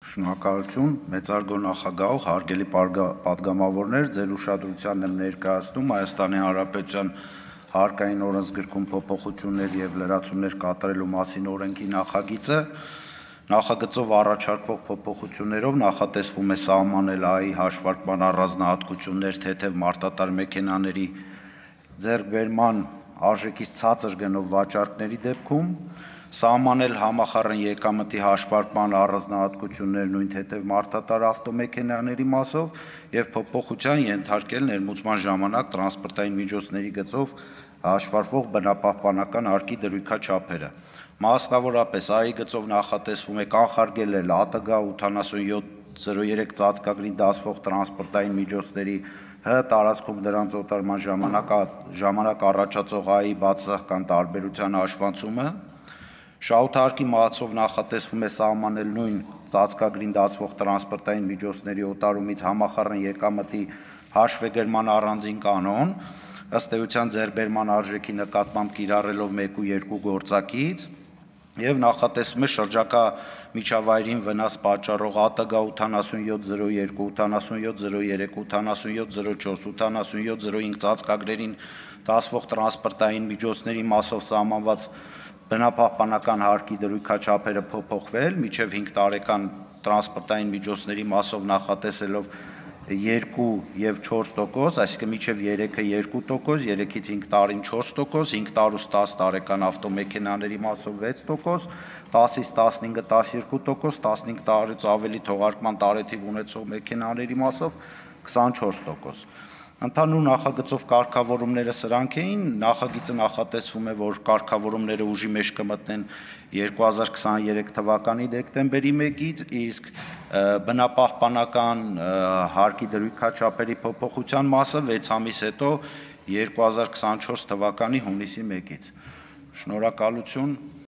Շնորհակալություն, մեծարգո նախագահ, հարգելի պատգամավորներ, ձեր ուշադրությանն եմ ներկայացնում Հայաստանի Հանրապետության հարկային օրենսգրքում փոփոխություններ եւ լրացումներ կատարելու մասին օրենքի նախագիծը, նախագծով առաջարկվող փոփոխություններով նախատեսվում է սահմանել ԱԻ հաշվարկման առանձնահատկություններ թեթև մարտատար մեքենաների ձեռքբերման արժեքից ցածր գնով վաճառքների դեպքում, սահմանել համախառն եկամտի հաշվարկման առանձնահատկություններ նույն թեթև մարտատար ավտոմեքենաների մասով եւ փոփոխության ենթարկել ներմուծման ժամանակ տրանսպորտային միջոցների գծով հաշվարկվող բնապահպանական արկի դրույքաչափերը։ Մասնավորապես ԱԻ գծով նախատեսվում է կանխարգելել ԱՏԳ 8703 ծածկագրին դասվող տրանսպորտային միջոցների ՀՀ տարածքում դրանց օտարման ժամանակ առաջացող ԱԻ բացասական տարբերության հաշվանցումը, շահութարկի մահացով նախատեսվում է սահմանել նույն ծածկագրին դասվող տրանսպորտային միջոցների օտարումից համախառն եկամտի հաշվեգրման առանձին կանոն, ըստ էության ձեռքբերման արժեքի նկատմամբ կիրառելով 1 ու 2 գործակից, եւ նախատեսվում է շրջակա միջավայրին վնաս պատճառող ԱՏԳ 8702, 8703, 8704, 8705 ծածկագրերին դասվող տրանսպորտային միջոցների մասով սահմանված բնապահպանական հարկի դրույքաչափերը փոփոխվել մինչև 5 տարեկան տրանսպորտային միջոցների մասով նախատեսելով 2 եւ 4%, այսինքն մինչև 3-ը 2%, 3-ից 5 տարին 4%, 5 տարուց 10 տարեկան ավտոմեքենաների մասով 6%, 10-ից 15-ը 12%, 15 տարուց ավելի թողարկման տարեթիվ ունեցող մեքենաների մասով 24%։ Ընդհանուր նախագծով կարգավորումները սրանք էին, նախագիծը նախատեսվում է, որ կարգավորումները ուժի մեջ կմտնեն 2023 թվականի դեկտեմբերի 1-ից, իսկ բնապահպանական հարկի դրույքաչափերի փոփոխության մասը 6 ամիս հետո 2024 թվականի հունիսի 1-ից։ Շնորհակալություն։